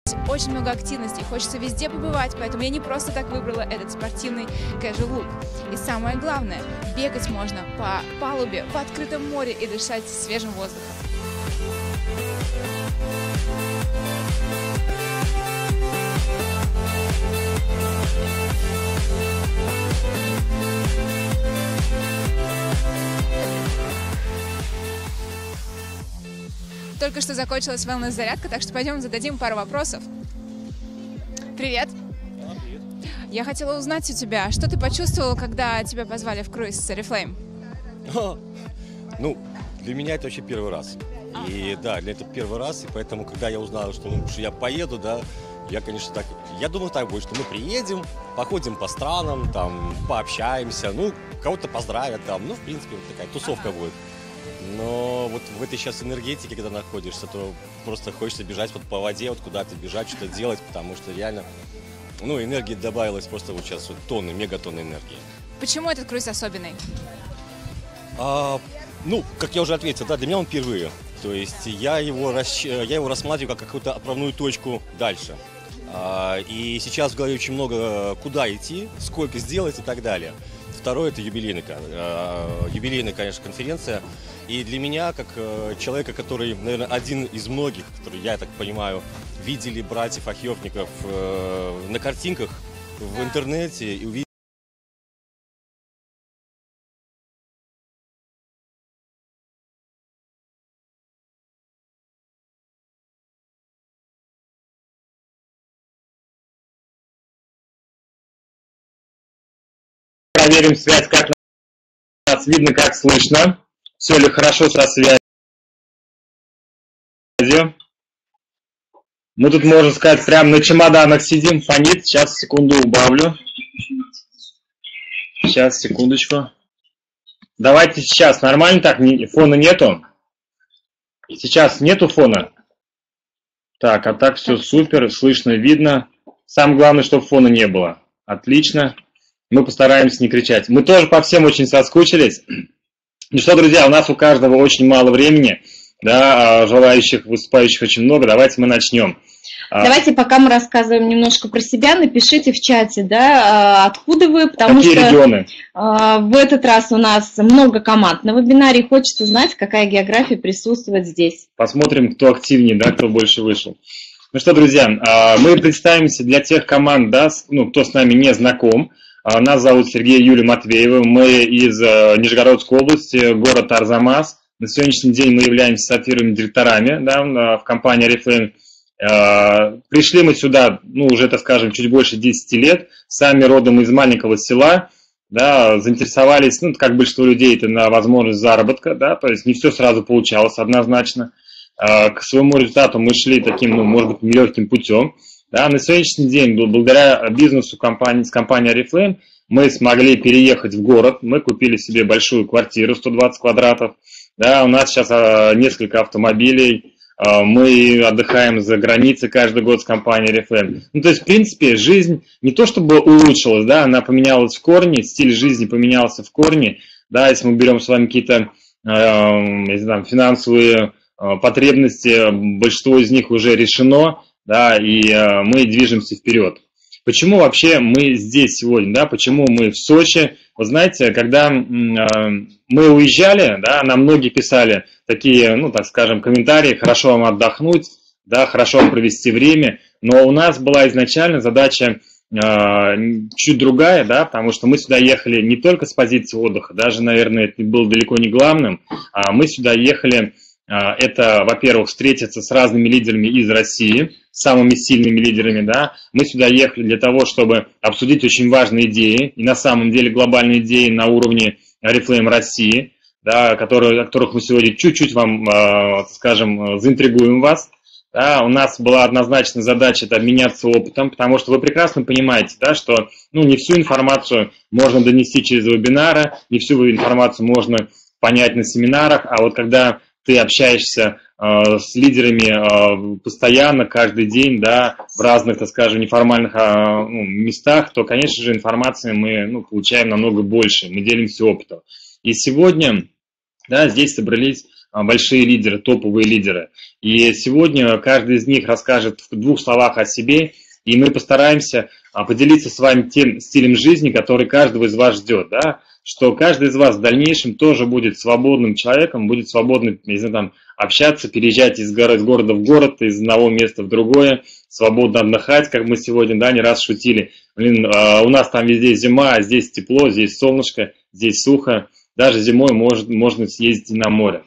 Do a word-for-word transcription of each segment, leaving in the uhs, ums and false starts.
Очень много активностей, хочется везде побывать, поэтому я не просто так выбрала этот спортивный casual look. И самое главное, бегать можно по палубе в открытом море и дышать свежим воздухом. Только что закончилась wellness-зарядка, так что пойдем зададим пару вопросов. Привет. Да, привет. Я хотела узнать у тебя, что ты почувствовал, когда тебя позвали в круиз с Oriflame? Ну, для меня это вообще первый раз. И да, для этого первый раз, и поэтому, когда я узнал, что, ну, что я поеду, да, я, конечно, так, я думал так будет, что мы приедем, походим по странам, там, пообщаемся, ну, кого-то поздравят там, ну, в принципе, вот такая тусовка будет. Но вот в этой сейчас энергетике, когда находишься, то просто хочется бежать вот по воде, вот куда-то бежать, что-то делать, потому что реально, ну, энергии добавилось просто вот сейчас вот тонны, мегатонны энергии. Почему этот круиз особенный? А, ну, как я уже ответил, да, для меня он впервые. То есть я его, расщ... я его рассматриваю как какую-то отправную точку дальше. А, и сейчас в голове очень много, куда идти, сколько сделать и так далее. Второе – это юбилейная, юбилейная, конечно, конференция. И для меня, как человека, который, наверное, один из многих, который, я так понимаю, видели братьев Ахьёвников на картинках в интернете и увидели. Проверим связь, как нас видно, как слышно. Все ли хорошо со связью. Мы тут, можно сказать, прямо на чемоданах сидим, фонит. Сейчас, секунду, убавлю. Сейчас, секундочку. Давайте сейчас. Нормально так? Фона нету? Сейчас нету фона? Так, а так все супер, слышно, видно. Самое главное, чтобы фона не было. Отлично. Мы постараемся не кричать. Мы тоже по всем очень соскучились. Ну что, друзья, у нас у каждого очень мало времени, да, желающих, выступающих очень много. Давайте мы начнем. Давайте, пока мы рассказываем немножко про себя, напишите в чате, да, откуда вы, потому Какие что регионы? В этот раз у нас много команд на вебинаре, и хочется знать, какая география присутствует здесь. Посмотрим, кто активнее, да, кто больше вышел. Ну что, друзья, мы представимся для тех команд, да, ну, кто с нами не знаком. Нас зовут Сергей и Юлия Матвеевы, мы из Нижегородской области, город Арзамас. На сегодняшний день мы являемся сапфировыми директорами, да, в компании Oriflame. Пришли мы сюда, ну, уже, так скажем, чуть больше десяти лет, сами родом из маленького села, да, заинтересовались, ну, как большинство людей, это на возможность заработка, да, то есть не все сразу получалось однозначно. К своему результату мы шли таким, ну, может быть, нелегким путем. Да, на сегодняшний день, благодаря бизнесу компании, с компанией Oriflame, мы смогли переехать в город, мы купили себе большую квартиру, сто двадцать квадратов, да, у нас сейчас а, несколько автомобилей, а, мы отдыхаем за границей каждый год с компанией Oriflame. Ну, то есть, в принципе, жизнь не то чтобы улучшилась, да, она поменялась в корне, стиль жизни поменялся в корне, да, если мы берем с вами какие-то, а, не знаю, финансовые а, потребности, большинство из них уже решено. Да, и э, мы движемся вперед. Почему вообще мы здесь сегодня, да, почему мы в Сочи? Вы знаете, когда э, мы уезжали, да, нам многие писали такие, ну, так скажем, комментарии: хорошо вам отдохнуть, да, хорошо вам провести время, но у нас была изначально задача э, чуть другая, да, потому что мы сюда ехали не только с позиции отдыха, даже, наверное, это было далеко не главным, а мы сюда ехали. Это, во-первых, встретиться с разными лидерами из России, самыми сильными лидерами, да. Мы сюда ехали для того, чтобы обсудить очень важные идеи, и на самом деле глобальные идеи на уровне Oriflame России, да, которые, о которых мы сегодня чуть-чуть вам, скажем, заинтригуем вас. Да. У нас была однозначная задача — это обменяться опытом, потому что вы прекрасно понимаете, да, что, ну, не всю информацию можно донести через вебинары, не всю информацию можно понять на семинарах, а вот когда ты общаешься э, с лидерами э, постоянно, каждый день, да, в разных, так скажем, неформальных э, ну, местах, то, конечно же, информации мы, ну, получаем намного больше, мы делимся опытом. И сегодня, да, здесь собрались большие лидеры, топовые лидеры. И сегодня каждый из них расскажет в двух словах о себе, и мы постараемся поделиться с вами тем стилем жизни, который каждого из вас ждет, да? Что каждый из вас в дальнейшем тоже будет свободным человеком, будет свободно, не знаю, там, общаться, переезжать из города, из города в город, из одного места в другое, свободно отдыхать, как мы сегодня, да, не раз шутили. Блин, у нас там везде зима, а здесь тепло, здесь солнышко, здесь сухо. Даже зимой может, можно съездить на море.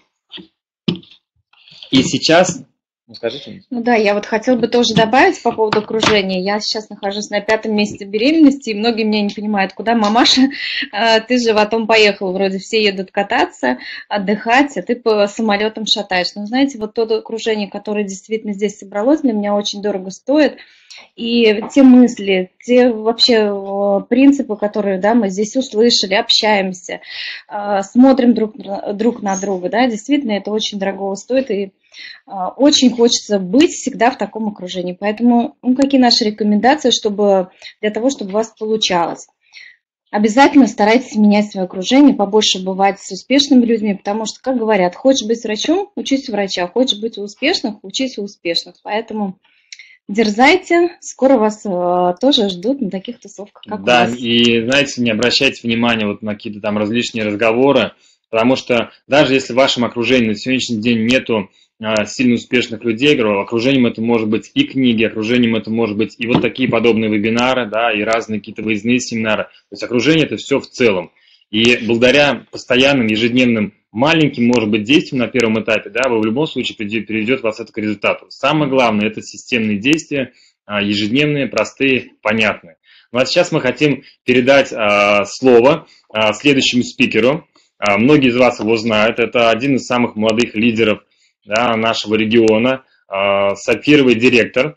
И сейчас... Скажите. Ну да, я вот хотела бы тоже добавить по поводу окружения. Я сейчас нахожусь на пятом месяце беременности, и многие меня не понимают, куда, мамаша, ты же потом поехал, вроде все едут кататься, отдыхать, а ты по самолетам шатаешь. Но знаете, вот то окружение, которое действительно здесь собралось, для меня очень дорого стоит. И те мысли, те вообще принципы, которые, да, мы здесь услышали, общаемся, смотрим друг, друг на друга, да, действительно это очень дорого стоит, и очень хочется быть всегда в таком окружении. Поэтому, ну, какие наши рекомендации, чтобы, для того, чтобы у вас получалось? Обязательно старайтесь менять свое окружение, побольше бывать с успешными людьми, потому что, как говорят, хочешь быть врачом, учись у врача, хочешь быть у успешных, учись у успешных. Поэтому... дерзайте, скоро вас э, тоже ждут на таких тусовках, как да, у вас. И, знаете, не обращайте внимания вот на какие-то там различные разговоры, потому что даже если в вашем окружении на сегодняшний день нету э, сильно успешных людей, говорю, окружением это может быть и книги, окружением это может быть и вот такие подобные вебинары, да, и разные какие-то выездные семинары. То есть окружение это все в целом. И благодаря постоянным ежедневным маленьким, может быть, действием на первом этапе, да, вы в любом случае приведет вас это к результату. Самое главное – это системные действия, ежедневные, простые, понятные. Ну а сейчас мы хотим передать а, слово а, следующему спикеру. А, многие из вас его знают. Это один из самых молодых лидеров, да, нашего региона, а, сапфировый директор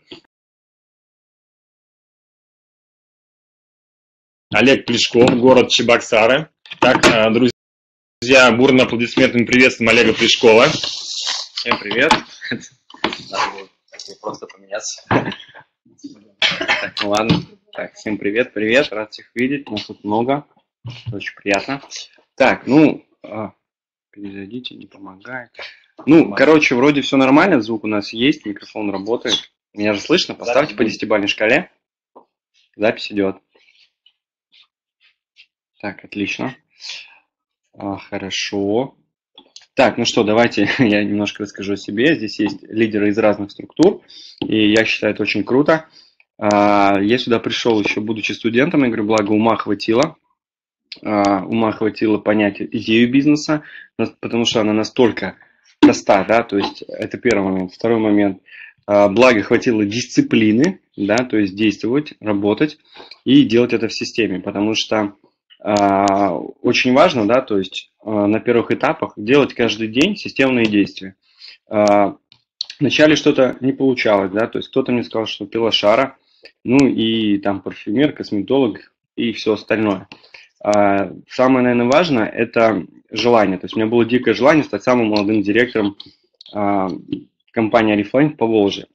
Олег Плешков, город Чебоксары. Так, друзья. Друзья, бурно аплодисментами приветствуем Олега Плешкова. Всем привет. Надо было просто поменяться. Так, ну ладно. Так, всем привет, привет. Рад всех видеть. Нас тут много. Очень приятно. Так, ну, а, перезайдите, не помогает. Ну, короче, вроде все нормально. Звук у нас есть, микрофон работает. Меня же слышно? Поставьте по десятибалльной шкале. Запись идет. Так, отлично. А, хорошо. Так, ну что, давайте я немножко расскажу о себе. Здесь есть лидеры из разных структур, и я считаю это очень круто. А, я сюда пришел еще, будучи студентом, я говорю, благо ума хватило. А, ума хватило понять идею бизнеса, потому что она настолько проста, да, то есть это первый момент. Второй момент, а, благо хватило дисциплины, да, то есть действовать, работать и делать это в системе, потому что очень важно, да, то есть на первых этапах делать каждый день системные действия. Вначале что-то не получалось, да, то есть кто-то мне сказал, что пила шара, ну и там парфюмер, косметолог и все остальное. Самое, наверное, важное – это желание. То есть у меня было дикое желание стать самым молодым директором компании Oriflame по Волжье.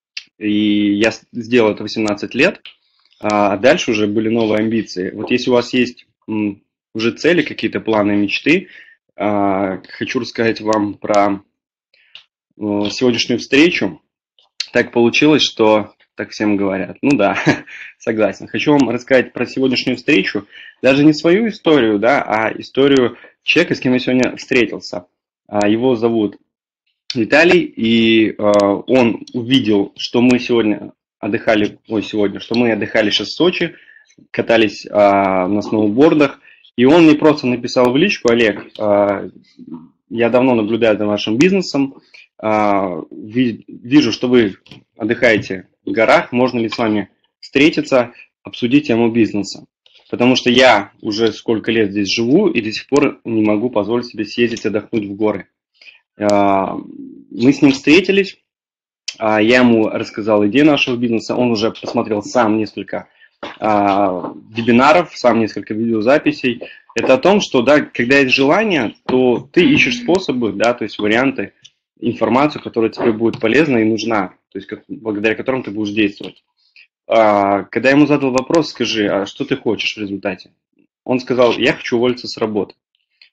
И я сделал это в восемнадцать лет, а дальше уже были новые амбиции. Вот если у вас есть уже цели, какие-то планы, мечты, хочу рассказать вам про сегодняшнюю встречу. Так получилось, что так всем говорят. Ну да, согласен. Хочу вам рассказать про сегодняшнюю встречу. Даже не свою историю, да, а историю человека, с кем я сегодня встретился. Его зовут Виталий, и он увидел, что мы сегодня отдыхали, ой, сегодня, что мы отдыхали сейчас в Сочи, катались а, на сноубордах, и он мне просто написал в личку: Олег, а, я давно наблюдаю за вашим бизнесом, а, ви, вижу, что вы отдыхаете в горах, можно ли с вами встретиться, обсудить тему бизнеса, потому что я уже сколько лет здесь живу и до сих пор не могу позволить себе съездить отдохнуть в горы. А, мы с ним встретились, а, я ему рассказал идею нашего бизнеса, он уже посмотрел сам несколько а, вебинаров, сам несколько видеозаписей. Это о том, что, да, когда есть желание, то ты ищешь способы, да, то есть варианты, информацию, которая тебе будет полезна и нужна, то есть как, благодаря которым ты будешь действовать. А, когда я ему задал вопрос, скажи, а что ты хочешь в результате? Он сказал: я хочу уволиться с работы,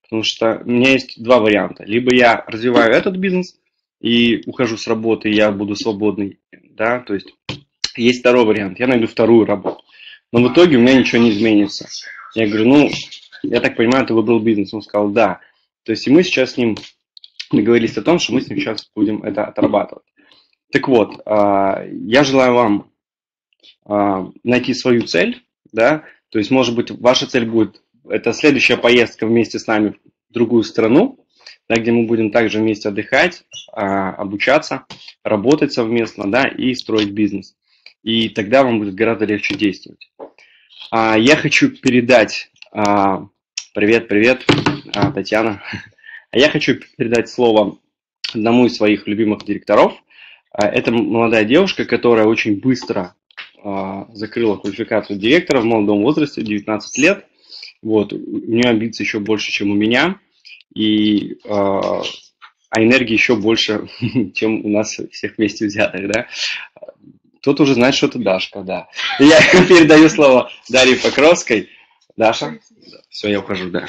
Потому что у меня есть два варианта. Либо я развиваю этот бизнес и ухожу с работы, и я буду свободный, да, то есть есть второй вариант, я найду вторую работу. Но в итоге у меня ничего не изменится. Я говорю, ну, я так понимаю, ты выбрал бизнес. Он сказал, да. То есть и мы сейчас с ним договорились о том, что мы с ним сейчас будем это отрабатывать. Так вот, я желаю вам найти свою цель, да, то есть, может быть, ваша цель будет, это следующая поездка вместе с нами в другую страну, да, где мы будем также вместе отдыхать, обучаться, работать совместно, да, и строить бизнес. И тогда вам будет гораздо легче действовать. Я хочу передать, привет, привет, Татьяна, я хочу передать слово одному из своих любимых директоров. Это молодая девушка, которая очень быстро закрыла квалификацию директора в молодом возрасте, девятнадцать лет. Вот, у нее амбиции еще больше, чем у меня, и, а энергии еще больше, чем у нас всех вместе взятых, да. Тут уже знает, что это Дашка, да. И я передаю слово Дарье Покровской. Даша? Все, я ухожу, да.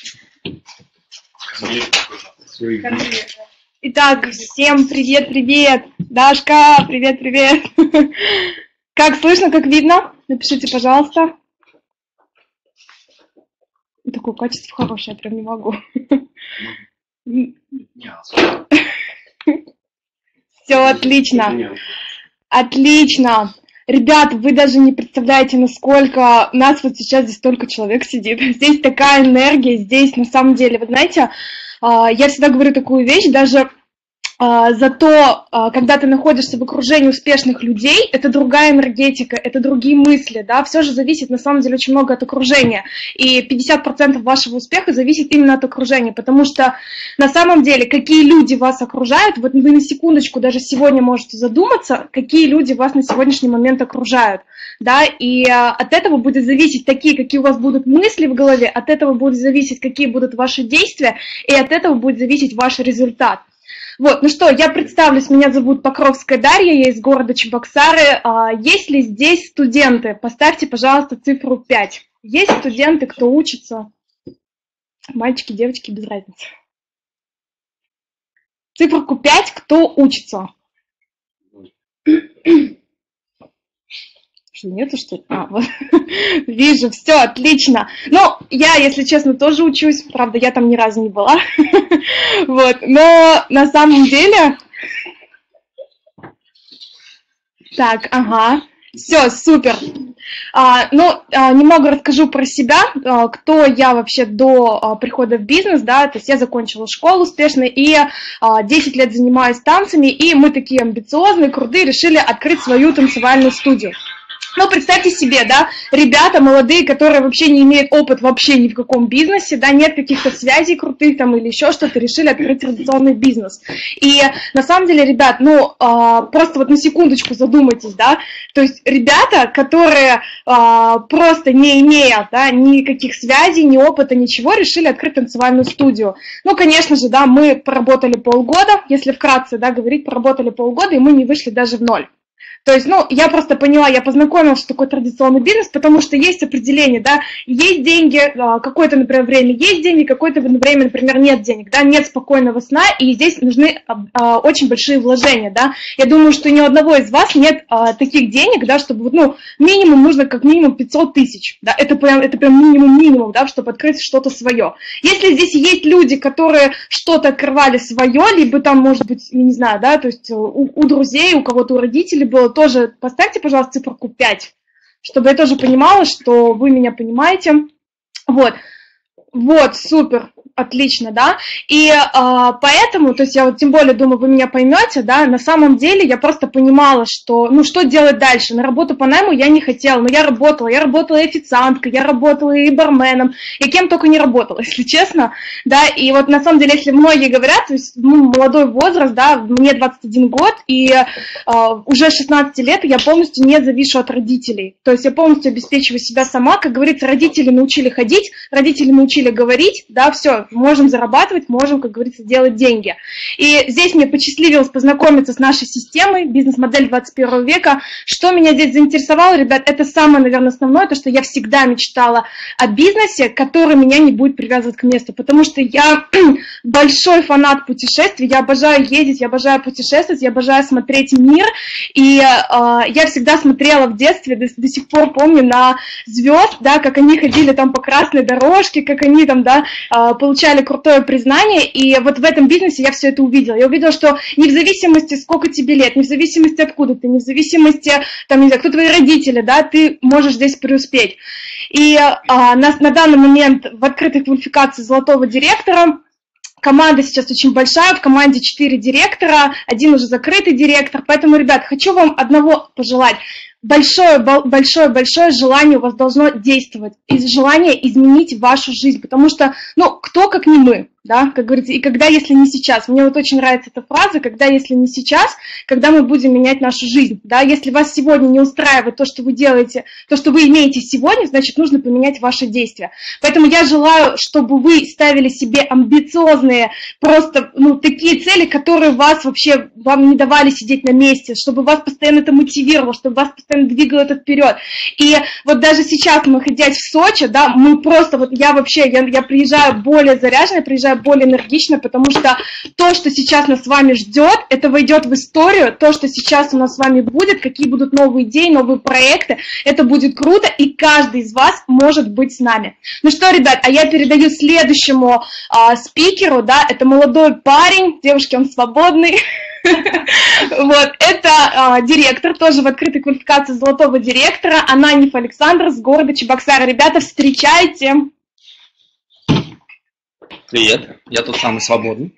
Итак, всем привет-привет! Дашка, привет-привет! Как слышно, как видно? Напишите, пожалуйста. Такое качество хорошее, я прям не могу. Все отлично. Отлично. Ребят, вы даже не представляете, насколько у нас вот сейчас здесь столько человек сидит. Здесь такая энергия, здесь на самом деле, вы знаете, я всегда говорю такую вещь, даже зато, когда ты находишься в окружении успешных людей, это другая энергетика, это другие мысли, да, все же зависит на самом деле очень много от окружения, и пятьдесят процентов вашего успеха зависит именно от окружения, потому что на самом деле, какие люди вас окружают, вот вы на секундочку даже сегодня можете задуматься, какие люди вас на сегодняшний момент окружают, да, и от этого будет зависеть такие, какие у вас будут мысли в голове, от этого будет зависеть, какие будут ваши действия, и от этого будет зависеть ваш результат. Вот, ну что, я представлюсь, меня зовут Покровская Дарья, я из города Чебоксары. Есть ли здесь студенты? Поставьте, пожалуйста, цифру пять. Есть студенты, кто учится? Мальчики, девочки, без разницы. Циферку пять, кто учится? Что, нету, что ли? А, вот. Вижу, все, отлично. Ну, я, если честно, тоже учусь, правда, я там ни разу не была. Вот, но на самом деле... Так, ага, все, супер. А, ну, а, немного расскажу про себя, а, кто я вообще до а, прихода в бизнес, да, то есть я закончила школу успешно и а, десять лет занимаюсь танцами, и мы такие амбициозные, крутые, решили открыть свою танцевальную студию. Ну, представьте себе, да, ребята молодые, которые вообще не имеют опыт вообще ни в каком бизнесе, да, нет каких-то связей крутых там или еще что-то, решили открыть традиционный бизнес. И на самом деле, ребят, ну, а, просто вот на секундочку задумайтесь, да, то есть ребята, которые а, просто не имея, да, никаких связей, ни опыта, ничего, решили открыть танцевальную студию. Ну, конечно же, да, мы поработали полгода, если вкратце, да, говорить, поработали полгода, и мы не вышли даже в ноль. То есть, ну, я просто поняла, я познакомилась, что такое традиционный бизнес, потому что есть определение, да, есть деньги, какое-то, например, время есть деньги, какое-то время, например, нет денег, да, нет спокойного сна, и здесь нужны а, очень большие вложения, да. Я думаю, что ни у одного из вас нет а, таких денег, да, чтобы, ну, минимум нужно как минимум пятьсот тысяч, да, это прям, это прям минимум-минимум, да, чтобы открыть что-то свое. Если здесь есть люди, которые что-то открывали свое, либо там, может быть, я не знаю, да, то есть у, у друзей, у кого-то у родителей было, тоже поставьте, пожалуйста, циферку пять, чтобы я тоже понимала, что вы меня понимаете. Вот, вот, супер, отлично, да, и а, поэтому, то есть я вот тем более думаю, вы меня поймете, да, на самом деле я просто понимала, что, ну, что делать дальше, на работу по найму я не хотела, но я работала, я работала и официанткой, я работала и барменом, я кем только не работала, если честно, да, и вот на самом деле, если многие говорят, то есть, ну, молодой возраст, да, мне двадцать один год, и а, уже с шестнадцати лет я полностью не завишу от родителей, то есть я полностью обеспечиваю себя сама, как говорится, родители научили ходить, родители научили говорить, да, все, все, можем зарабатывать, можем, как говорится, делать деньги. И здесь мне посчастливилось познакомиться с нашей системой, бизнес-модель двадцать первого века. Что меня здесь заинтересовало, ребят, это самое, наверное, основное, то, что я всегда мечтала о бизнесе, который меня не будет привязывать к месту, потому что я большой фанат путешествий, я обожаю ездить, я обожаю путешествовать, я обожаю смотреть мир, и э, я всегда смотрела в детстве, до, до сих пор помню, на звезд, да, как они ходили там по красной дорожке, как они там, да, э, получали крутое признание, и вот в этом бизнесе я все это увидела. Я увидела, что не в зависимости, сколько тебе лет, не в зависимости, откуда ты, не в зависимости, там, не знаю, кто твои родители, да, ты можешь здесь преуспеть. И э, на, на данный момент в открытой квалификации золотого директора команда сейчас очень большая, в команде четыре директора, один уже закрытый директор, поэтому, ребят, хочу вам одного пожелать. Большое, большое, большое желание у вас должно действовать, и желание изменить вашу жизнь, потому что, ну, кто как не мы, да, как говорится, и когда, если не сейчас. Мне вот очень нравится эта фраза, когда, если не сейчас, когда мы будем менять нашу жизнь, да, если вас сегодня не устраивает то, что вы делаете, то, что вы имеете сегодня, значит, нужно поменять ваши действия. Поэтому я желаю, чтобы вы ставили себе амбициозные, просто, ну, такие цели, которые вас вообще, вам не давали сидеть на месте, чтобы вас постоянно это мотивировало, чтобы вас постоянно двигало это вперед. И вот даже сейчас, находясь в Сочи, да, мы просто, вот я вообще, я, я приезжаю более заряженная, приезжаю более энергично, потому что то, что сейчас нас с вами ждет, это войдет в историю, то, что сейчас у нас с вами будет, какие будут новые идеи, новые проекты, это будет круто, и каждый из вас может быть с нами. Ну что, ребят, а я передаю следующему а, спикеру, да, это молодой парень, девушки, он свободный. Вот, это а, директор, тоже в открытой квалификации золотого директора, Ананьев Александр с города Чебоксары. Ребята, встречайте! Привет, я тот самый свободный.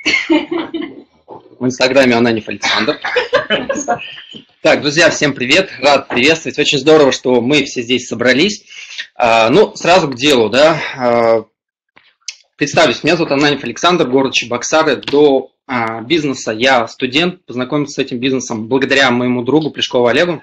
В инстаграме Ананьев Александр. Так, друзья, всем привет, рад приветствовать. Очень здорово, что мы все здесь собрались. А, ну, сразу к делу, да. А, представлюсь, меня зовут Ананьев Александр, город Чебоксары. До а, бизнеса я студент, познакомился с этим бизнесом благодаря моему другу Плешкову Олегу.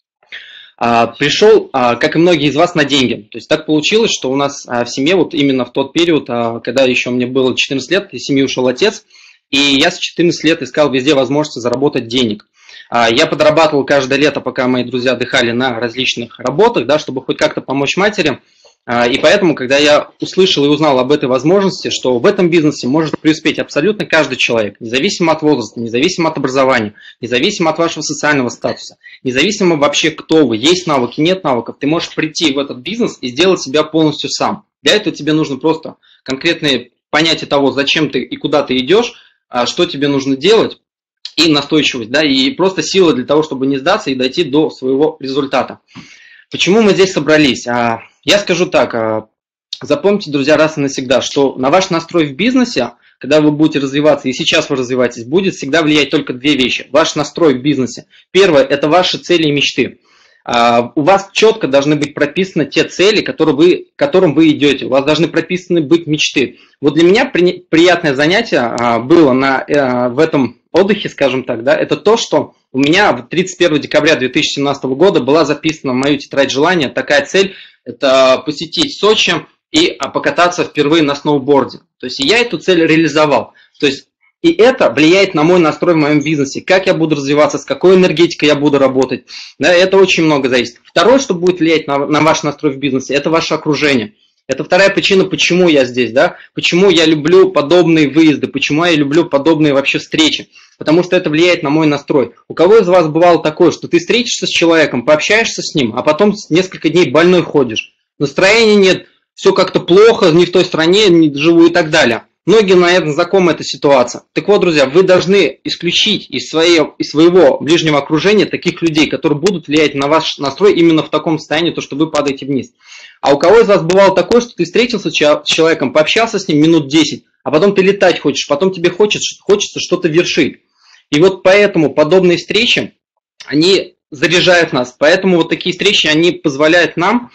А, пришел, а, как и многие из вас, на деньги. То есть так получилось, что у нас а, в семье вот именно в тот период, а, когда еще мне было четырнадцать лет, из семьи ушел отец, и я с четырнадцати лет искал везде возможности заработать денег. А, я подрабатывал каждое лето, пока мои друзья отдыхали на различных работах, да, чтобы хоть как-то помочь матери. А, и поэтому, когда я услышал и узнал об этой возможности, что в этом бизнесе может преуспеть абсолютно каждый человек, независимо от возраста, независимо от образования, независимо от вашего социального статуса, независимо вообще, кто вы, есть навыки, нет навыков, ты можешь прийти в этот бизнес и сделать себя полностью сам. Для этого тебе нужно просто конкретное понятие того, зачем ты и куда ты идешь, что тебе нужно делать, и настойчивость, да, и просто сила для того, чтобы не сдаться и дойти до своего результата. Почему мы здесь собрались? Я скажу так, запомните, друзья, раз и навсегда, что на ваш настрой в бизнесе, когда вы будете развиваться, и сейчас вы развиваетесь, будет всегда влиять только две вещи. Ваш настрой в бизнесе. Первое – это ваши цели и мечты. У вас четко должны быть прописаны те цели, которые вы, к которым вы идете. У вас должны прописаны быть мечты. Вот для меня при, приятное занятие было на, в этом отдыхе, скажем так, да, это то, что у меня тридцать первого декабря две тысячи семнадцатого года была записана в мою тетрадь желания такая цель – это посетить Сочи и покататься впервые на сноуборде. То есть я эту цель реализовал. То есть и это влияет на мой настрой в моем бизнесе, как я буду развиваться, с какой энергетикой я буду работать. Да, это очень много зависит. Второе, что будет влиять на, на ваш настрой в бизнесе, это ваше окружение. Это вторая причина, почему я здесь, да, почему я люблю подобные выезды, почему я люблю подобные вообще встречи. Потому что это влияет на мой настрой. У кого из вас бывало такое, что ты встретишься с человеком, пообщаешься с ним, а потом несколько дней больной ходишь, настроения нет, все как-то плохо, не в той стране, не живу и так далее. Многие, наверное, знакомы эта ситуация. Так вот, друзья, вы должны исключить из, своей, из своего ближнего окружения таких людей, которые будут влиять на ваш настрой именно в таком состоянии, то, что вы падаете вниз. А у кого из вас бывало такое, что ты встретился с человеком, пообщался с ним минут десять, а потом ты летать хочешь, потом тебе хочется, хочется что-то вершить. И вот поэтому подобные встречи, они заряжают нас. Поэтому вот такие встречи, они позволяют нам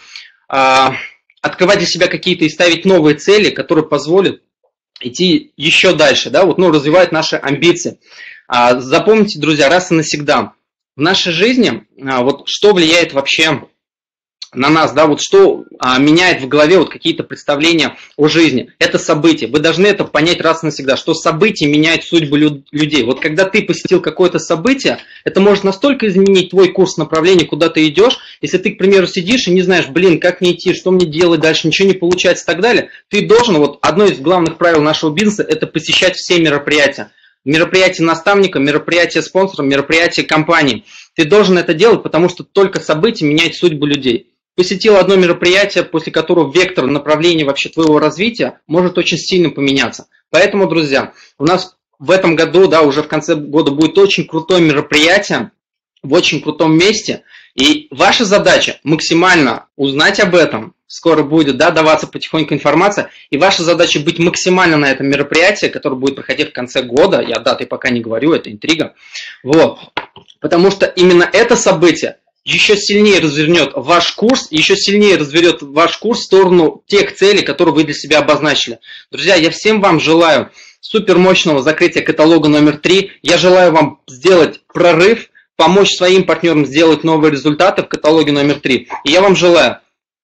а, открывать для себя какие-то и ставить новые цели, которые позволят идти еще дальше, да, вот, ну, развивать наши амбиции. А, запомните, друзья, раз и навсегда, в нашей жизни, а, вот что влияет вообще на нас, да, вот что а, меняет в голове вот какие-то представления о жизни. Это события. Вы должны это понять раз и навсегда, что события меняют судьбу лю- людей. Вот когда ты посетил какое-то событие, это может настолько изменить твой курс направления, куда ты идешь. Если ты, к примеру, сидишь и не знаешь, блин, как мне идти, что мне делать дальше, ничего не получается и так далее, ты должен, вот одно из главных правил нашего бизнеса, это посещать все мероприятия. Мероприятия наставника, мероприятия спонсора, мероприятия компании. Ты должен это делать, потому что только события меняют судьбу людей. Посетил одно мероприятие, после которого вектор направления вообще твоего развития может очень сильно поменяться. Поэтому, друзья, у нас в этом году, да, уже в конце года будет очень крутое мероприятие в очень крутом месте. И ваша задача максимально узнать об этом. Скоро будет, да, даваться потихоньку информация. И ваша задача быть максимально на этом мероприятии, которое будет проходить в конце года. Я даты пока не говорю, это интрига. Вот. Потому что именно это событие еще сильнее развернет ваш курс, еще сильнее развернет ваш курс в сторону тех целей, которые вы для себя обозначили. Друзья, я всем вам желаю супер мощного закрытия каталога номер три. Я желаю вам сделать прорыв, помочь своим партнерам сделать новые результаты в каталоге номер три. И я вам желаю,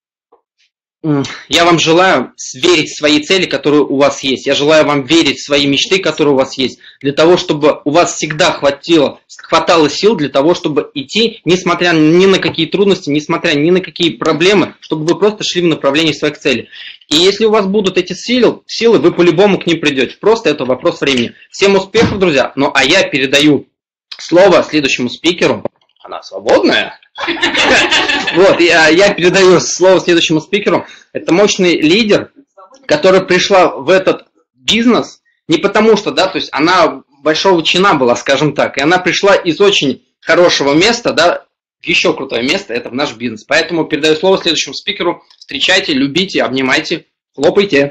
я вам желаю верить в свои цели, которые у вас есть. Я желаю вам верить в свои мечты, которые у вас есть, для того, чтобы у вас всегда хватило, хватало сил для того, чтобы идти, несмотря ни на какие трудности, несмотря ни на какие проблемы, чтобы вы просто шли в направлении своих целей. И если у вас будут эти силы, силы, вы по-любому к ним придете. Просто это вопрос времени. Всем успехов, друзья. Ну а я передаю слово следующему спикеру. Она свободная. Вот, я, я передаю слово следующему спикеру. Это мощный лидер, которая пришла в этот бизнес не потому что, да, то есть она большого чина была, скажем так, и она пришла из очень хорошего места, да, еще крутое место, это в наш бизнес. Поэтому передаю слово следующему спикеру. Встречайте, любите, обнимайте, хлопайте.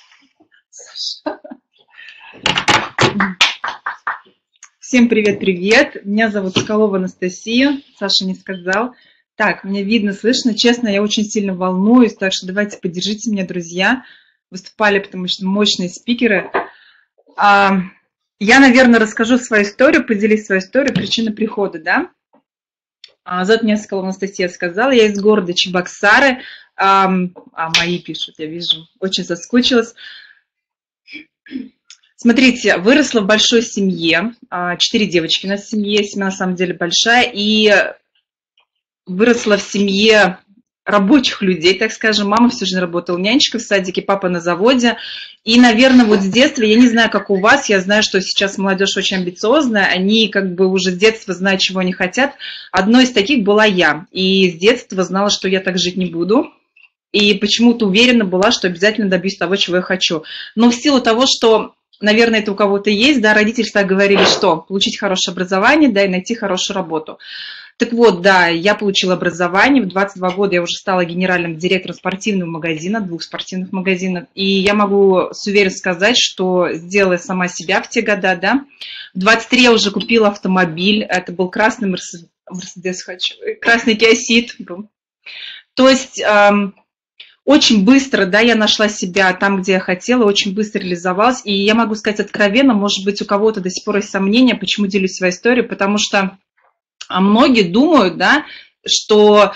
Всем привет-привет, меня зовут Соколова Анастасия, Саша не сказал. Так, меня видно, слышно, честно, я очень сильно волнуюсь, так что давайте поддержите меня, друзья. Выступали, потому что мощные спикеры. А, я, наверное, расскажу свою историю, поделюсь свою историю, причины прихода, да. А, зовут меня Соколова Анастасия, сказала, я из города Чебоксары. А, а мои пишут, я вижу, очень соскучилась. Смотрите, выросла в большой семье, четыре девочки у нас в семье, семья на самом деле большая, и выросла в семье рабочих людей, так скажем. Мама всю жизнь работала нянечкой в садике, папа на заводе. И, наверное, вот с детства, я не знаю, как у вас, я знаю, что сейчас молодежь очень амбициозная, они как бы уже с детства знают, чего они хотят. Одной из таких была я, и с детства знала, что я так жить не буду. И почему-то уверена была, что обязательно добьюсь того, чего я хочу. Но в силу того, что... Наверное, это у кого-то есть, да, родители всегда говорили, что получить хорошее образование, да, и найти хорошую работу. Так вот, да, я получила образование, в двадцать два года я уже стала генеральным директором спортивного магазина, двух спортивных магазинов, и я могу с уверенностью сказать, что сделала сама себя в те года, да. В двадцать три я уже купила автомобиль, это был красный Мерседес, хочу, красный Kia Ceed был. То есть... Эм, Очень быстро, да, я нашла себя там, где я хотела, очень быстро реализовалась. И я могу сказать откровенно, может быть, у кого-то до сих пор есть сомнения, почему делюсь своей историей, потому что многие думают, да, что,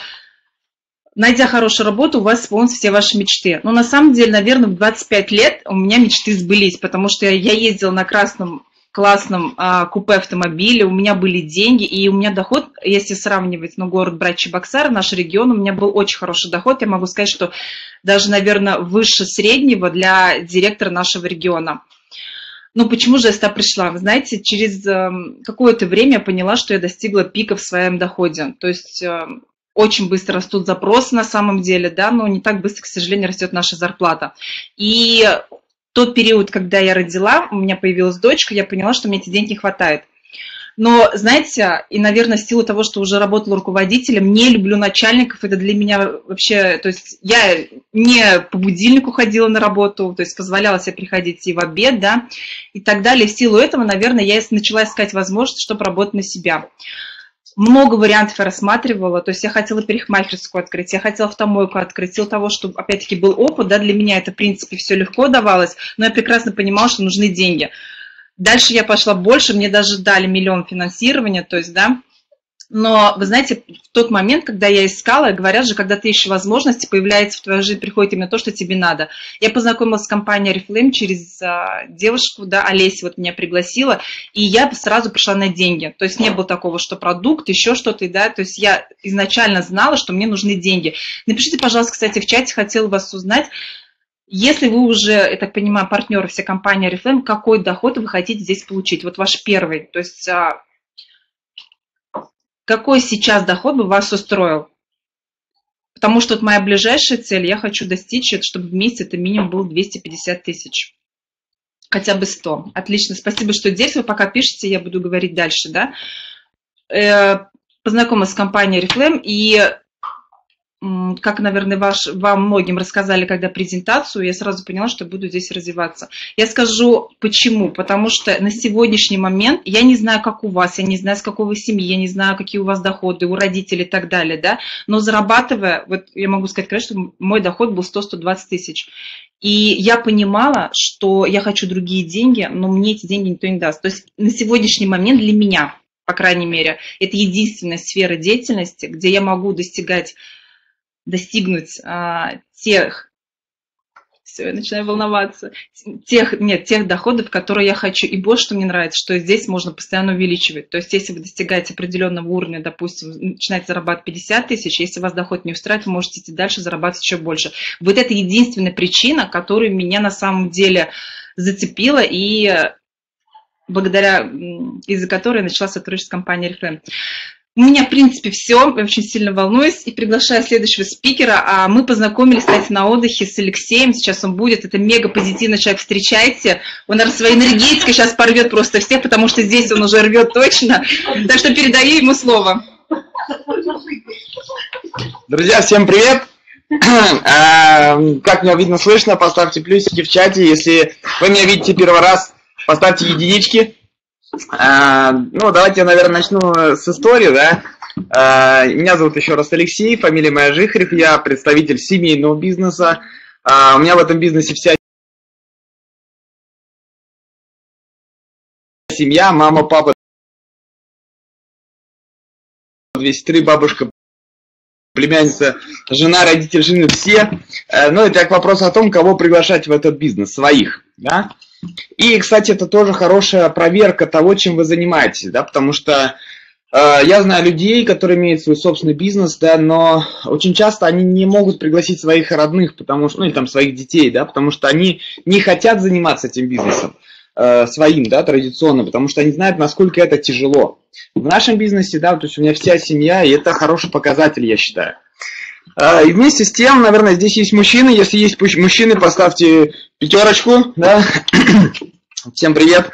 найдя хорошую работу, у вас исполнятся все ваши мечты. Но на самом деле, наверное, в двадцать пять лет у меня мечты сбылись, потому что я ездила на красном классном а, купе автомобиле, у меня были деньги, и у меня доход, если сравнивать, ну, город брать Чебоксары, наш регион, у меня был очень хороший доход, я могу сказать, что даже, наверное, выше среднего для директора нашего региона. Ну, почему же я сюда пришла? Вы знаете, через э, какое-то время я поняла, что я достигла пика в своем доходе, то есть... Э, очень быстро растут запросы на самом деле, да, но не так быстро, к сожалению, растет наша зарплата. И тот период, когда я родила, у меня появилась дочка, я поняла, что мне эти деньги не хватает. Но, знаете, и, наверное, в силу того, что уже работала руководителем, не люблю начальников, это для меня вообще, то есть я не по будильнику ходила на работу, то есть позволяла себе приходить и в обед, да, и так далее. В силу этого, наверное, я начала искать возможность, чтобы работать на себя. Много вариантов я рассматривала, то есть я хотела парикмахерскую открыть, я хотела автомойку открыть, в силу того, что, опять-таки, был опыт, да, для меня это, в принципе, все легко давалось, но я прекрасно понимала, что нужны деньги. Дальше я пошла больше, мне даже дали миллион финансирования, то есть, да, Но, вы знаете, в тот момент, когда я искала, говорят же, когда ты ищешь возможности, появляется в твою жизнь, приходит именно то, что тебе надо. Я познакомилась с компанией Oriflame через а, девушку, да, Олеся вот меня пригласила, и я сразу пришла на деньги. То есть не было такого, что продукт, еще что-то, да, то есть я изначально знала, что мне нужны деньги. Напишите, пожалуйста, кстати, в чате, хотела вас узнать, если вы уже, я так понимаю, партнеры всей компании Oriflame, какой доход вы хотите здесь получить? Вот ваш первый, то есть... Какой сейчас доход бы вас устроил? Потому что вот моя ближайшая цель, я хочу достичь, чтобы в месяц это минимум был двести пятьдесят тысяч. Хотя бы сто. Отлично, спасибо, что здесь. Вы пока пишете, я буду говорить дальше. Да? Познакомилась с компанией Oriflame, и как, наверное, ваш, вам многим рассказали, когда презентацию, я сразу поняла, что буду здесь развиваться. Я скажу, почему. Потому что на сегодняшний момент, я не знаю, как у вас, я не знаю, с какой вы семьи, я не знаю, какие у вас доходы, у родителей и так далее, да, но зарабатывая, вот я могу сказать, конечно, что мой доход был сто — сто двадцать тысяч. И я понимала, что я хочу другие деньги, но мне эти деньги никто не даст. То есть на сегодняшний момент для меня, по крайней мере, это единственная сфера деятельности, где я могу достигать достигнуть а, тех, все, я начинаю волноваться, тех, нет, тех доходов, которые я хочу. И больше, что мне нравится, что здесь можно постоянно увеличивать. То есть, если вы достигаете определенного уровня, допустим, начинаете зарабатывать пятьдесят тысяч, если вас доход не устраивает, вы можете идти дальше зарабатывать еще больше. Вот это единственная причина, которая меня на самом деле зацепила и благодаря, из-за которой я начала сотрудничать с компанией Oriflame. У меня, в принципе, все. Я очень сильно волнуюсь и приглашаю следующего спикера. А мы познакомились, кстати, на отдыхе с Алексеем. Сейчас он будет. Это мега позитивный человек. Встречайте. Он, наверное, своей энергетикой сейчас порвет просто всех, потому что здесь он уже рвет точно. Так что передаю ему слово. Друзья, всем привет. Как меня видно, слышно, поставьте плюсики в чате. Если вы меня видите первый раз, поставьте единички. А, ну, давайте я, наверное, начну с истории, да. А, меня зовут еще раз Алексей, фамилия моя Жихарев, я представитель семейного бизнеса. А, у меня в этом бизнесе вся семья, мама, папа, двести три, бабушка, племянница, жена, родители жены, все. А, ну, это к вопросу о том, кого приглашать в этот бизнес, своих, да. И, кстати, это тоже хорошая проверка того, чем вы занимаетесь, да, потому что э, я знаю людей, которые имеют свой собственный бизнес, да, но очень часто они не могут пригласить своих родных, потому что, ну, или там своих детей, да, потому что они не хотят заниматься этим бизнесом э, своим, да, традиционно, потому что они знают, насколько это тяжело. В нашем бизнесе, да, то есть у меня вся семья, и это хороший показатель, я считаю. И вместе с тем, наверное, здесь есть мужчины. Если есть мужчины, поставьте пятерочку, да. Всем привет.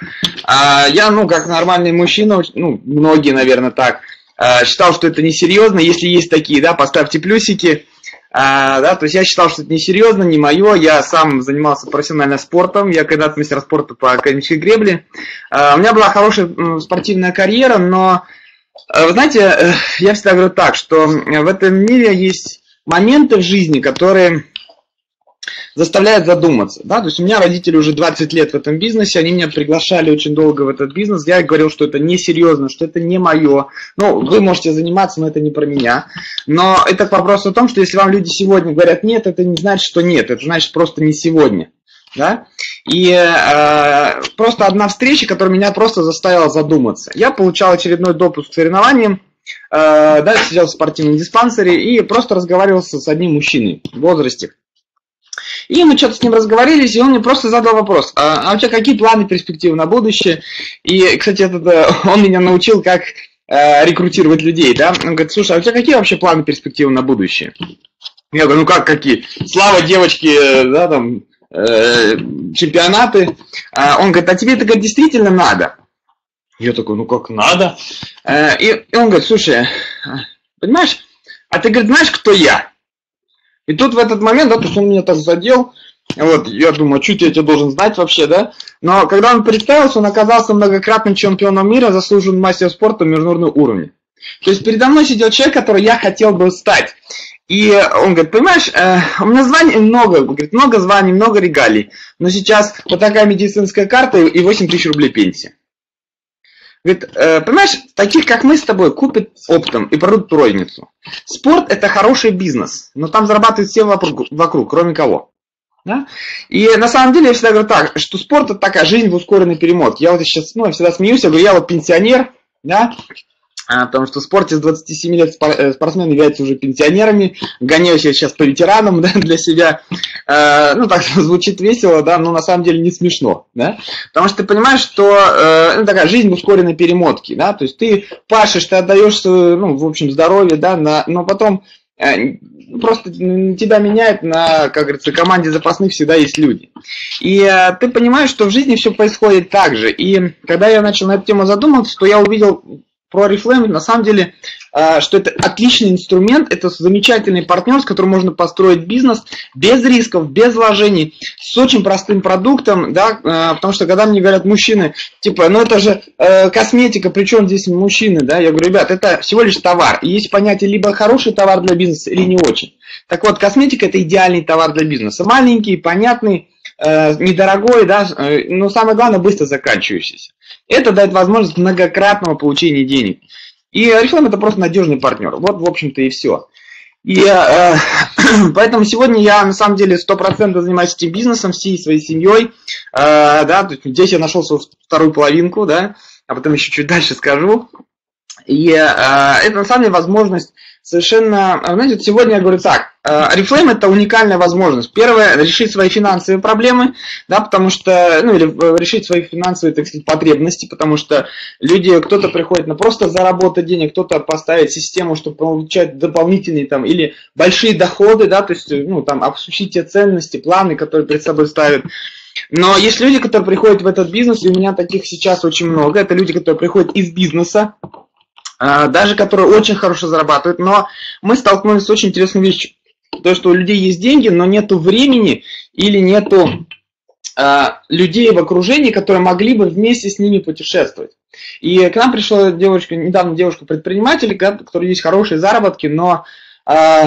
Я, ну, как нормальный мужчина, ну, многие, наверное, так, считал, что это несерьезно. Если есть такие, да, поставьте плюсики. Да, то есть я считал, что это несерьезно, не мое. Я сам занимался профессионально спортом. Я когда-то мастер спорта по академической гребле. У меня была хорошая спортивная карьера, но, вы знаете, я всегда говорю так, что в этом мире есть моменты в жизни, которые заставляют задуматься. Да? То есть у меня родители уже двадцать лет в этом бизнесе, они меня приглашали очень долго в этот бизнес. Я говорил, что это несерьезно, что это не мое. Ну, вы можете заниматься, но это не про меня. Но это к вопросу о том, что если вам люди сегодня говорят нет, это не значит, что нет. Это значит просто не сегодня. Да? И э, просто одна встреча, которая меня просто заставила задуматься. Я получал очередной допуск к соревнованиям. Uh, да, сидел в спортивном диспансере и просто разговаривал с одним мужчиной в возрасте. И мы что-то с ним разговорились, и он мне просто задал вопрос: а, а у тебя какие планы, перспективы на будущее? И, кстати, этот, он меня научил, как э, рекрутировать людей, да? Он говорит: слушай, а у тебя какие вообще планы, перспективы на будущее? Я говорю: ну как какие? Слава, девочки, да, там, э, чемпионаты. А он говорит: а тебе это, говорит, действительно надо? Я такой: ну как надо? И, и он говорит: слушай, понимаешь, а ты, говорит, знаешь, кто я? И тут в этот момент, да, то есть он меня так задел, вот, я думаю, чуть я тебя должен знать вообще, да? Но когда он представился, он оказался многократным чемпионом мира, заслуженным мастером спорта международного уровня. То есть передо мной сидел человек, который я хотел бы стать. И он говорит: понимаешь, у меня званий много, говорит, много званий, много регалий, но сейчас вот такая медицинская карта и восемь тысяч рублей пенсии. Говорит, э, понимаешь, таких, как мы с тобой, купят оптом и продадут розницу. Спорт – это хороший бизнес, но там зарабатывают все вокруг, вокруг кроме кого. Да? И на самом деле я всегда говорю так, что спорт – это такая жизнь в ускоренной перемотке. Я вот сейчас ну, я всегда смеюсь, я говорю, я вот пенсионер, да, потому что в спорте с двадцати семи лет спортсмены являются уже пенсионерами, гоняюсь я сейчас по ветеранам, да, для себя. Ну, так звучит весело, да, но на самом деле не смешно, да, потому что ты понимаешь, что ну, такая жизнь в ускоренной перемотке, да, то есть ты пашешь, ты отдаешь свое, ну, в общем, здоровье, да, на, но потом просто тебя меняет на, как говорится, команде запасных всегда есть люди. И э, ты понимаешь, что в жизни все происходит так же. И когда я начал на эту тему задумываться, то я увидел про Oriflame, на самом деле, э, что это отличный инструмент, это замечательный партнер, с которым можно построить бизнес без рисков, без вложений, с очень простым продуктом, да, э, потому что когда мне говорят мужчины, типа, ну это же э, косметика, причем здесь мужчины, да, я говорю, ребят, это всего лишь товар, и есть понятие либо хороший товар для бизнеса, или не очень. Так вот, косметика – это идеальный товар для бизнеса, маленький, понятный, э, недорогой, да, э, но самое главное, быстро заканчивающийся. Это дает возможность многократного получения денег. И Oriflame – это просто надежный партнер. Вот, в общем-то, и все. И э, поэтому сегодня я, на самом деле, сто процентов занимаюсь этим бизнесом, всей своей семьей. Э, да, здесь я нашел свою вторую половинку, да, а потом еще чуть дальше скажу. И э, это, на самом деле, возможность совершенно... Знаете, сегодня я говорю так, Oriflame – это уникальная возможность. Первое – решить свои финансовые проблемы, да, потому что... Ну, или решить свои финансовые, так сказать, потребности, потому что люди, кто-то приходит на просто заработать денег, кто-то поставить систему, чтобы получать дополнительные там или большие доходы, да, то есть, ну, там, обсудить те ценности, планы, которые перед собой ставят. Но есть люди, которые приходят в этот бизнес, и у меня таких сейчас очень много. Это люди, которые приходят из бизнеса, даже которые очень хорошо зарабатывают, но мы столкнулись с очень интересной вещью. То, что у людей есть деньги, но нету времени или нету э, людей в окружении, которые могли бы вместе с ними путешествовать. И к нам пришла девочка, недавно девушка-предприниматель, у которой есть хорошие заработки, но э,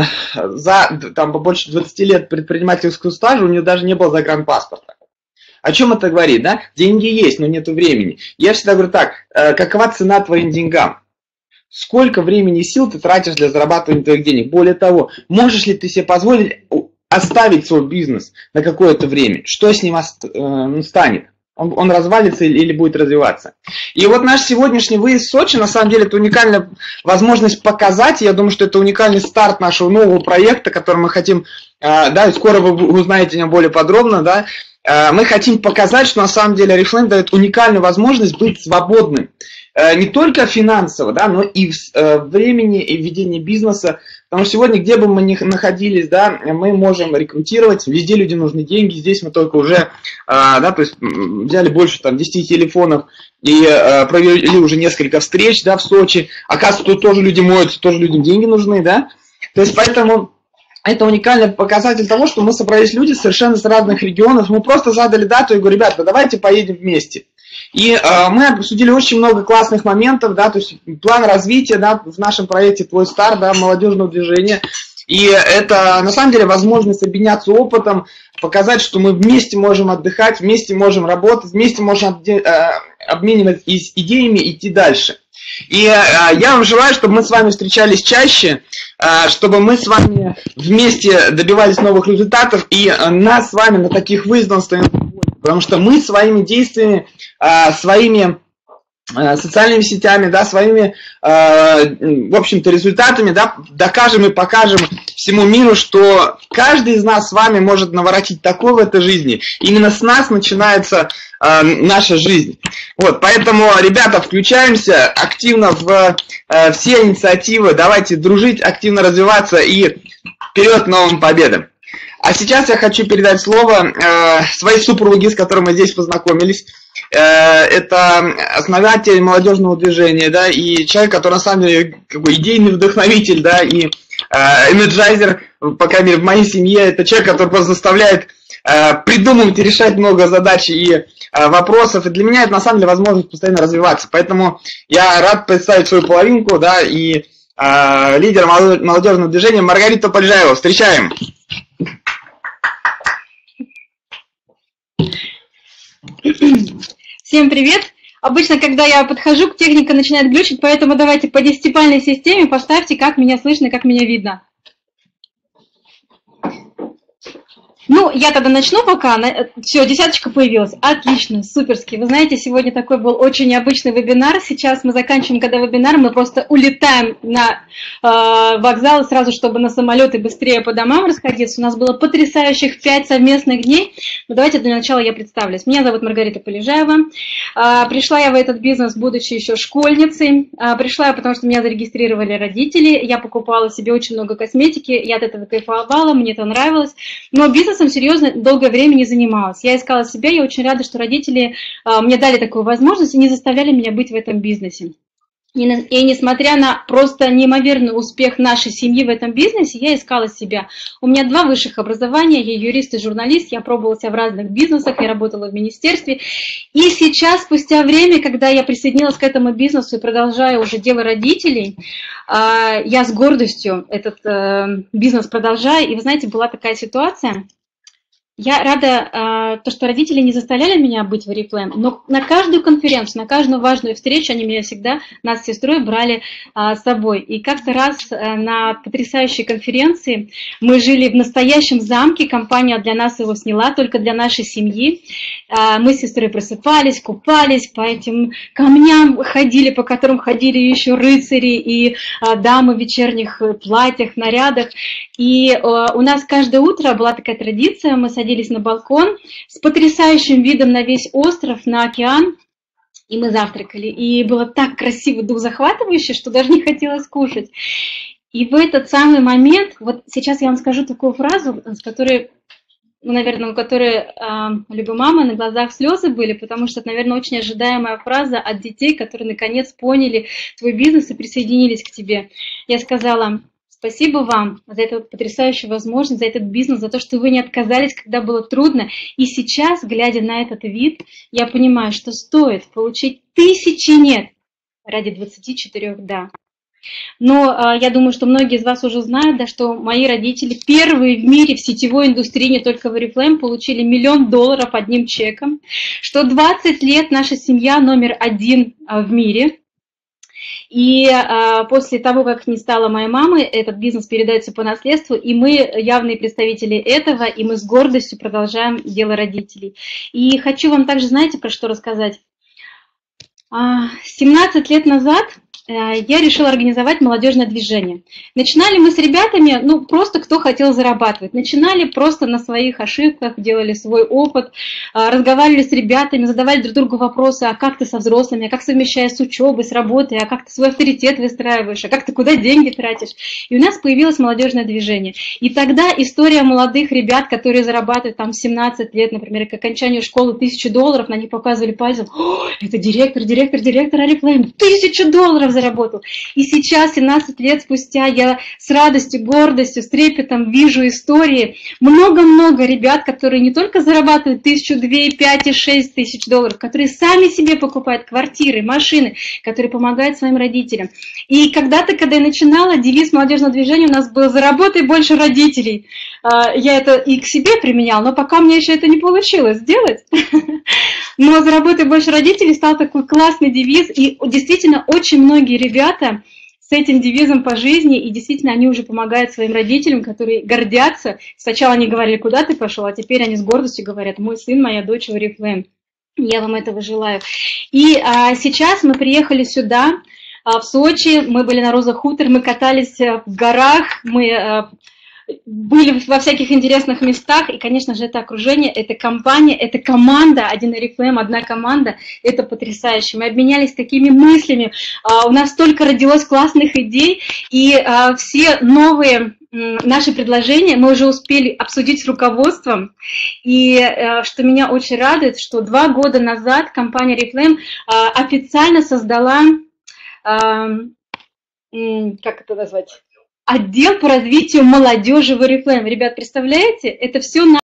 за там, больше двадцати лет предпринимательского стажа у нее даже не было загранпаспорта. О чем это говорит? Да? Деньги есть, но нету времени. Я всегда говорю так, э, какова цена твоим деньгам? Сколько времени и сил ты тратишь для зарабатывания твоих денег? Более того, можешь ли ты себе позволить оставить свой бизнес на какое-то время? Что с ним станет? Он, он развалится или будет развиваться? И вот наш сегодняшний выезд в Сочи, на самом деле, это уникальная возможность показать. Я думаю, что это уникальный старт нашего нового проекта, который мы хотим, да, и скоро вы узнаете о нем более подробно, да. Мы хотим показать, что на самом деле Oriflame дает уникальную возможность быть свободным. Не только финансово, да, но и в времени и ведении бизнеса. Потому что сегодня, где бы мы ни находились, да, мы можем рекрутировать, везде людям нужны деньги. Здесь мы только уже, да, то есть взяли больше там десяти телефонов и провели уже несколько встреч, да, в Сочи. Оказывается, тут тоже люди моются, тоже людям деньги нужны, да. То есть поэтому это уникальный показатель того, что мы собрались люди совершенно с разных регионов. Мы просто задали дату и говорю, ребята, давайте поедем вместе. И э, мы обсудили очень много классных моментов, да, то есть план развития, да, в нашем проекте «Твой старт», да, молодежного движения. И это, на самом деле, возможность обменяться опытом, показать, что мы вместе можем отдыхать, вместе можем работать, вместе можем обмениваться идеями и идти дальше. И э, я вам желаю, чтобы мы с вами встречались чаще, э, чтобы мы с вами вместе добивались новых результатов, и э, нас с вами на таких выездах становится больше, потому что мы своими действиями, э, своими э, социальными сетями, да, своими, э, в общем-то, результатами, да, докажем и покажем всему миру, что каждый из нас с вами может наворотить такое в этой жизни. Именно с нас начинается э, наша жизнь. Вот, поэтому, ребята, включаемся активно в э, все инициативы, давайте дружить, активно развиваться и вперед к новым победам. А сейчас я хочу передать слово э, своей супруге, с которой мы здесь познакомились. Э, это основатель молодежного движения, да, и человек, который на самом деле как бы идейный вдохновитель, да, и энерджайзер, по крайней мере, в моей семье. Это человек, который просто заставляет э, придумывать и решать много задач и э, вопросов. И для меня это, на самом деле, возможность постоянно развиваться. Поэтому я рад представить свою половинку, да, и э, лидера молодежного движения Маргариту Полежаеву. Встречаем! Всем привет! Обычно, когда я подхожу, техника начинает глючить, поэтому давайте по десятибалльной системе поставьте, как меня слышно, как меня видно. Ну, я тогда начну пока. Все, десяточка появилась. Отлично, суперски. Вы знаете, сегодня такой был очень необычный вебинар. Сейчас мы заканчиваем, когда вебинар, мы просто улетаем на э, вокзал сразу, чтобы на самолет и быстрее по домам расходиться. У нас было потрясающих пять совместных дней. Но давайте для начала я представлюсь. Меня зовут Маргарита Полежаева. Э, пришла я в этот бизнес, будучи еще школьницей. Э, пришла я, потому что меня зарегистрировали родители. Я покупала себе очень много косметики. Я от этого кайфовала, мне это нравилось. Но бизнес серьезно долгое время не занималась. Я искала себя, я очень рада, что родители э, мне дали такую возможность и не заставляли меня быть в этом бизнесе. И, и несмотря на просто неимоверный успех нашей семьи в этом бизнесе, я искала себя. У меня два высших образования, я юрист и журналист, я пробовала себя в разных бизнесах, я работала в министерстве. И сейчас, спустя время, когда я присоединилась к этому бизнесу и продолжаю уже дело родителей, э, я с гордостью этот э, бизнес продолжаю. И вы знаете, была такая ситуация. Я рада, то, что родители не заставляли меня быть в Oriflame, но на каждую конференцию, на каждую важную встречу они меня всегда, нас с сестрой, брали с собой. И как-то раз на потрясающей конференции мы жили в настоящем замке, компания для нас его сняла, только для нашей семьи. Мы с сестрой просыпались, купались, по этим камням ходили, по которым ходили еще рыцари и дамы в вечерних платьях, нарядах. И у нас каждое утро была такая традиция, мы садились на балкон с потрясающим видом на весь остров, на океан, и мы завтракали. И было так красиво, дух захватывающе, что даже не хотелось кушать. И в этот самый момент, вот сейчас я вам скажу такую фразу, с которой, ну, наверное, у которой э, либо мамы на глазах слезы были, потому что это, наверное, очень ожидаемая фраза от детей, которые наконец поняли твой бизнес и присоединились к тебе. Я сказала: спасибо вам за эту потрясающую возможность, за этот бизнес, за то, что вы не отказались, когда было трудно. И сейчас, глядя на этот вид, я понимаю, что стоит получить тысячи «нет» ради двадцати четырёх «да». Но э, я думаю, что многие из вас уже знают, да, что мои родители первые в мире в сетевой индустрии, не только в Oriflame, получили миллион долларов одним чеком, что двадцать лет наша семья номер один э, в мире. И э, после того, как не стало моей мамы, этот бизнес передается по наследству, и мы явные представители этого, и мы с гордостью продолжаем дело родителей. И хочу вам также, знаете, про что рассказать? семнадцать лет назад я решила организовать молодежное движение. Начинали мы с ребятами, ну, просто кто хотел зарабатывать. Начинали просто на своих ошибках, делали свой опыт, разговаривали с ребятами, задавали друг другу вопросы: а как ты со взрослыми, а как совмещаешь с учебой, с работой, а как ты свой авторитет выстраиваешь, а как ты куда деньги тратишь. И у нас появилось молодежное движение. И тогда история молодых ребят, которые зарабатывают там семнадцать лет, например, к окончанию школы тысячу долларов, на них показывали пальцем: о, это директор, директор, директор Oriflame, тысячу долларов заработал. И сейчас, семнадцать лет спустя, я с радостью, гордостью, с трепетом вижу истории. Много-много ребят, которые не только зарабатывают тысячу, две, пять и шесть тысяч долларов, которые сами себе покупают квартиры, машины, которые помогают своим родителям. И когда-то, когда я начинала, девиз молодежного движения у нас был: заработай больше родителей. Я это и к себе применяла, но пока мне еще это не получилось сделать. Но заработай больше родителей стал такой классный девиз, и действительно очень многие ребята с этим девизом по жизни, и действительно они уже помогают своим родителям, которые гордятся. Сначала они говорили: куда ты пошел, а теперь они с гордостью говорят: мой сын, моя дочь в Oriflame. Я вам этого желаю. И а, сейчас мы приехали сюда, а, в Сочи, мы были на Роза Хутор, мы катались в горах, мы а, были во всяких интересных местах, и, конечно же, это окружение, это компания, это команда, один Oriflame, одна команда, это потрясающе. Мы обменялись такими мыслями, у нас столько родилось классных идей, и все новые наши предложения мы уже успели обсудить с руководством, и что меня очень радует, что два года назад компания Oriflame официально создала, как это назвать, отдел по развитию молодежи в Oriflame. Ребят, представляете, это все на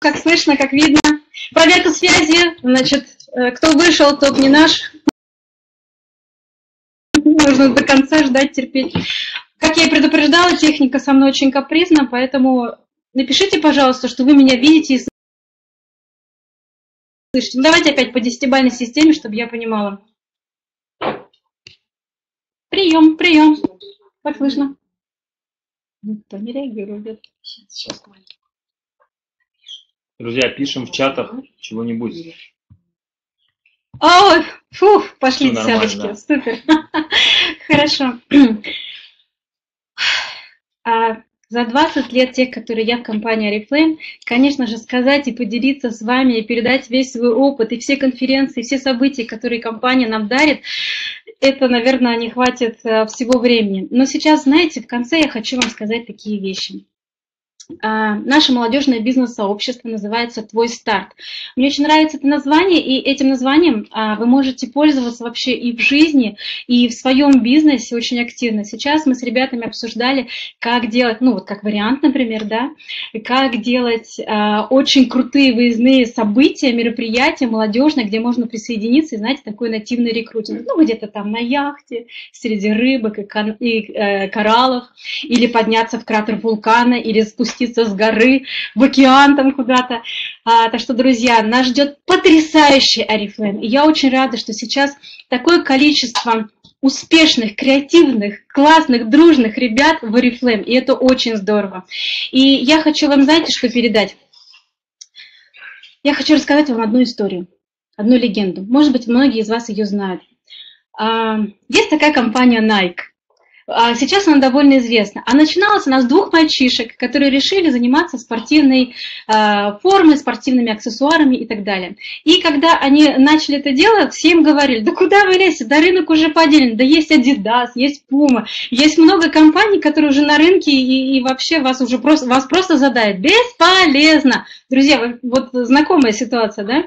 как слышно, как видно. Проверка связи, значит, кто вышел, тот не наш. Нужно до конца ждать, терпеть. Как я и предупреждала, техника со мной очень капризна, поэтому напишите, пожалуйста, что вы меня видите и слышите. Ну, давайте опять по десятибалльной системе, чтобы я понимала. Прием, прием. Как слышно? Никто не реагирует. Сейчас. Друзья, пишем в чатах чего-нибудь. Ой, фу, пошли Всё десяточки. нормально. Супер. Хорошо. А за двадцать лет тех, которые я в компании Oriflame, конечно же, сказать и поделиться с вами, и передать весь свой опыт, и все конференции, все события, которые компания нам дарит, это, наверное, не хватит всего времени. Но сейчас, знаете, в конце я хочу вам сказать такие вещи. Наше молодежное бизнес-сообщество называется «Твой старт». Мне очень нравится это название, и этим названием вы можете пользоваться вообще и в жизни, и в своем бизнесе очень активно. Сейчас мы с ребятами обсуждали, как делать, ну вот как вариант, например, да, как делать очень крутые выездные события, мероприятия молодежные, где можно присоединиться и, знаете, такой нативный рекрутинг. Ну, где-то там на яхте, среди рыбок и, кон- и э, кораллов, или подняться в кратер вулкана, или спуститься с горы в океан там куда-то. А, так что, друзья, нас ждет потрясающий Oriflame. И я очень рада, что сейчас такое количество успешных, креативных, классных, дружных ребят в Oriflame. И это очень здорово. И я хочу вам, знаете, что передать? Я хочу рассказать вам одну историю, одну легенду. Может быть, многие из вас ее знают. А, есть такая компания Nike. Сейчас она довольно известна. А начиналась она с двух мальчишек, которые решили заниматься спортивной э, формой, спортивными аксессуарами и так далее. И когда они начали это дело, всем говорили: да куда вы лезете, да рынок уже поделен, да есть Adidas, есть Puma, есть много компаний, которые уже на рынке и, и вообще вас уже просто, вас просто задают. Бесполезно. Друзья, вот знакомая ситуация, да?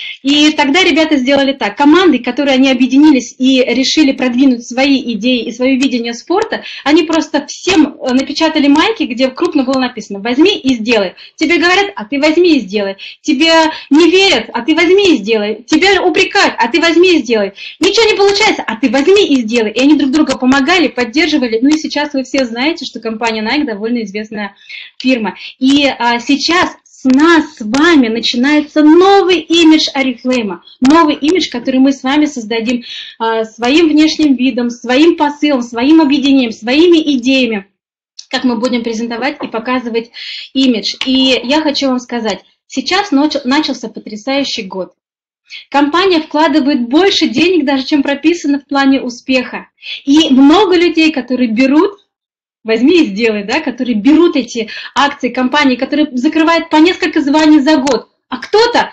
И тогда ребята сделали так. Команды, которые они объединились и решили продвинуть свои идеи и свое видение спорта, они просто всем напечатали майки, где крупно было написано: возьми и сделай. Тебе говорят, а ты возьми и сделай. Тебе не верят, а ты возьми и сделай. Тебя упрекают, а ты возьми и сделай. Ничего не получается, а ты возьми и сделай. И они друг друга помогали, поддерживали. Ну и сейчас вы все знаете, что компания Nike довольно известная фирма. И а, сейчас с нас, с вами, начинается новый имидж Oriflame, новый имидж, который мы с вами создадим э, своим внешним видом, своим посылом, своим объединением, своими идеями, как мы будем презентовать и показывать имидж. И я хочу вам сказать, сейчас начался потрясающий год. Компания вкладывает больше денег, даже чем прописано в плане успеха. И много людей, которые берут, возьми и сделай, да, которые берут эти акции компании, которые закрывают по несколько званий за год, а кто-то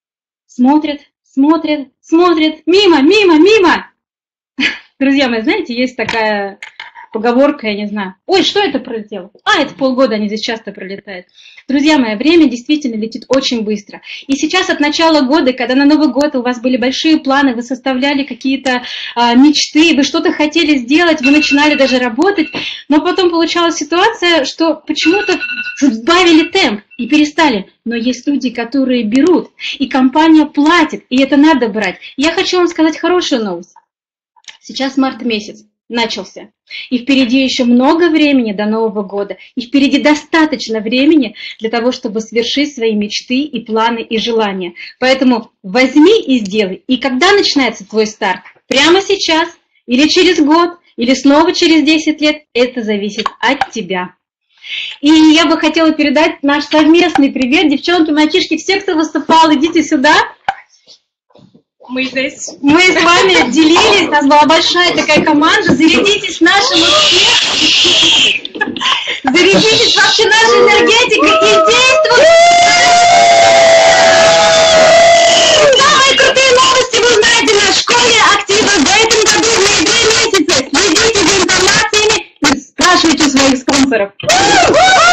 смотрит, смотрит, смотрит, мимо, мимо, мимо. Друзья мои, знаете, есть такая поговорка, я не знаю, ой, что это пролетело? А, это полгода, они здесь часто пролетают. Друзья мои, время действительно летит очень быстро. И сейчас от начала года, когда на Новый год у вас были большие планы, вы составляли какие-то а, мечты, вы что-то хотели сделать, вы начинали даже работать, но потом получалась ситуация, что почему-то сбавили темп и перестали. Но есть люди, которые берут, и компания платит, и это надо брать. Я хочу вам сказать хорошую новость. Сейчас март месяц начался. И впереди еще много времени до Нового года. И впереди достаточно времени для того, чтобы свершить свои мечты и планы и желания. Поэтому возьми и сделай. И когда начинается твой старт? Прямо сейчас? Или через год? Или снова через десять лет? Это зависит от тебя. И я бы хотела передать наш совместный привет. Девчонки, мальчишки, все, кто выступал, идите сюда. Мы здесь. Мы с вами делились, у нас была большая такая команда. Зарядитесь нашим успехом, зарядитесь вообще нашей энергетикой и действуйте. Самые крутые новости вы узнаете на школе актива в этом году в ноябре месяце. Следите за информациями и спрашивайте у своих спонсоров.